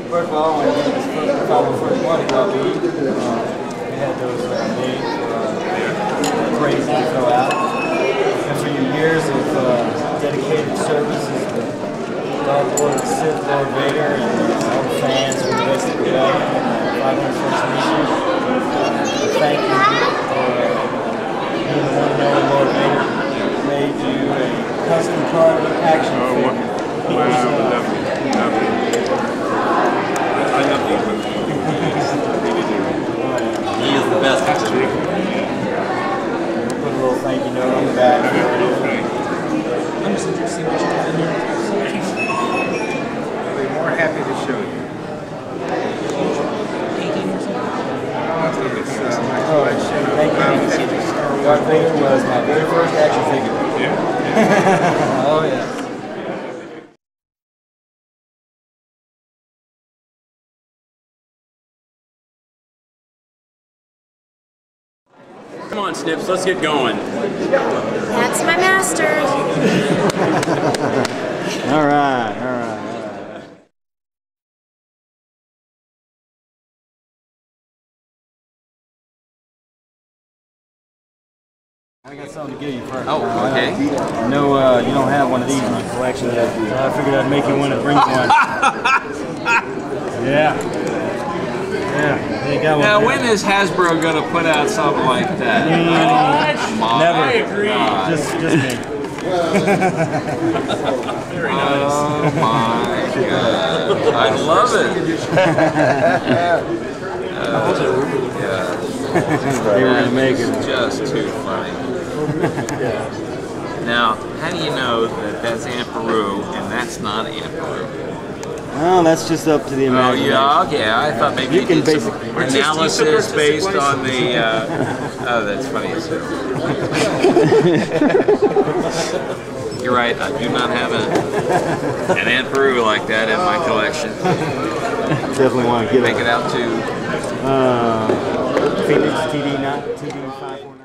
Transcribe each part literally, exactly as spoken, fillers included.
First of all, when we found the first one, it got me. Uh, we had those uh, made for uh, crazy to throw out. And for your years of uh, dedicated service as the Dark Lord Sith Lord Vader and all the fans from the rest of the way, five hundred first mission. Thank you for being the one and only Lord Vader. Made you a custom carded action figure. Wow, lovely, lovely. I love these movies. He is the best action figure. Put a little thank you note on the back. I'm just interested to see what you have in here. I'll be more happy to show you. eighteen or something? I think it's uh, my collection of Thank about you. fifty Star Wars. Darth Vader was my very first action figure. Yeah. Oh, yeah. Come on, Snips, let's get going. That's my master. All right, all right, all right. I got something to give you first. Oh, okay. I know uh, you don't have one of these in your collection yet, so I figured I'd make you one and bring you one. Yeah. Yeah, they got one. Now, when is Hasbro going to put out something like that? Mm, My never. God. Just, just me. Very nice. Oh my God. I love it. uh, yeah. They were going to make it. Just too funny. Now, how do you know that that's Aunt Beru and that's not Aunt Beru? Well, that's just up to the Oh imagination. yeah, okay. I thought maybe You you, can did some basically- analysis based on the. Uh, oh, that's funny as hell. You're right. I do not have a, an Aunt Beru like that in my collection. Definitely want to get Make it. it out to. Uh, Phoenix T D nine, T D five four nine.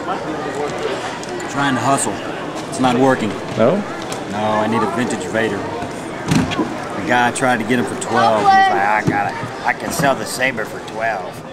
Trying to hustle. It's not working. No? No, I need a vintage Vader. The guy tried to get him for twelve. He's like, I got it. I can sell the Saber for twelve.